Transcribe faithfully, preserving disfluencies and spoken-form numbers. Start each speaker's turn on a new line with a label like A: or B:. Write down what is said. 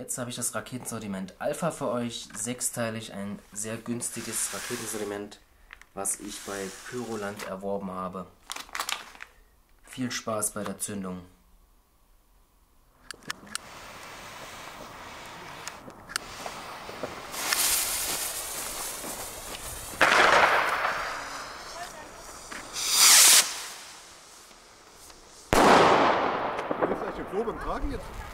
A: Jetzt habe ich das Raketensortiment Alpha für euch, sechsteilig, ein sehr günstiges Raketensortiment, was ich bei Pyroland erworben habe. Viel Spaß bei der Zündung.
B: Du willst euch die Probe im Tragen jetzt?